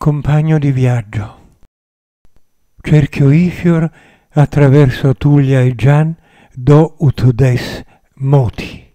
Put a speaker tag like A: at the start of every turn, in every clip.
A: compagno di viaggio. Cerchio Ifior attraverso Tullia e Gian do ut des moti.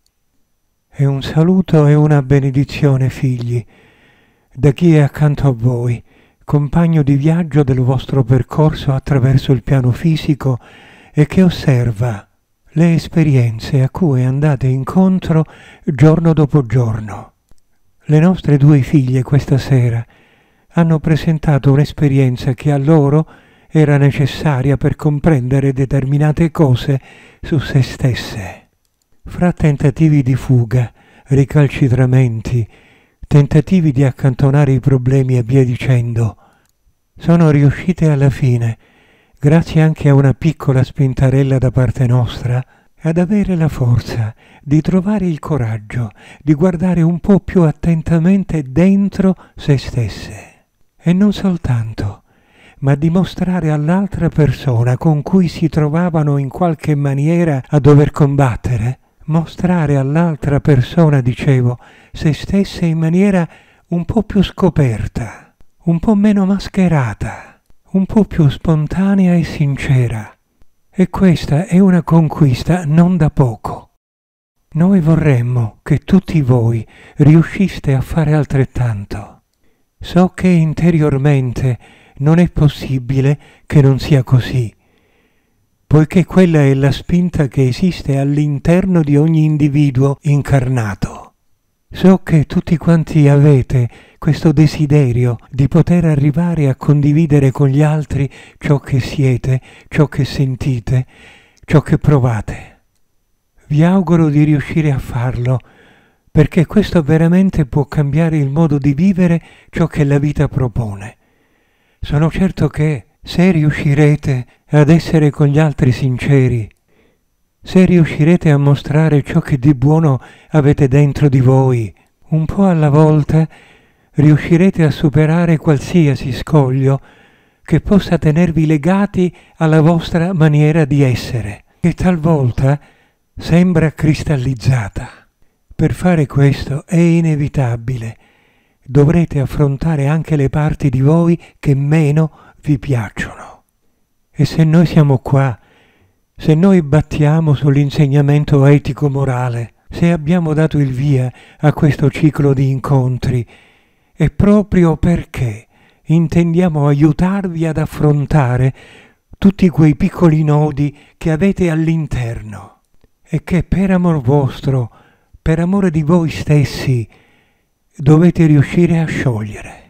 A: E un saluto e una benedizione, figli, da chi è accanto a voi, compagno di viaggio del vostro percorso attraverso il piano fisico e che osserva le esperienze a cui andate incontro giorno dopo giorno. Le nostre due figlie questa sera hanno presentato un'esperienza che a loro era necessaria per comprendere determinate cose su se stesse. Fra tentativi di fuga, ricalcitramenti, tentativi di accantonare i problemi e via dicendo, sono riuscite alla fine, grazie anche a una piccola spintarella da parte nostra, ad avere la forza di trovare il coraggio di guardare un po' più attentamente dentro se stesse. E non soltanto, ma di mostrare all'altra persona con cui si trovavano in qualche maniera a dover combattere, mostrare all'altra persona, dicevo, se stesse in maniera un po' più scoperta, un po' meno mascherata, un po' più spontanea e sincera. E questa è una conquista non da poco. Noi vorremmo che tutti voi riusciste a fare altrettanto. So che interiormente non è possibile che non sia così, poiché quella è la spinta che esiste all'interno di ogni individuo incarnato. So che tutti quanti avete questo desiderio di poter arrivare a condividere con gli altri ciò che siete, ciò che sentite, ciò che provate. Vi auguro di riuscire a farlo, perché questo veramente può cambiare il modo di vivere ciò che la vita propone. Sono certo che se riuscirete ad essere con gli altri sinceri, se riuscirete a mostrare ciò che di buono avete dentro di voi, un po' alla volta riuscirete a superare qualsiasi scoglio che possa tenervi legati alla vostra maniera di essere, che talvolta sembra cristallizzata. Per fare questo è inevitabile. Dovrete affrontare anche le parti di voi che meno vi piacciono. E se noi siamo qua, se noi battiamo sull'insegnamento etico-morale, se abbiamo dato il via a questo ciclo di incontri, è proprio perché intendiamo aiutarvi ad affrontare tutti quei piccoli nodi che avete all'interno e che per amor vostro, per amore di voi stessi, dovete riuscire a sciogliere.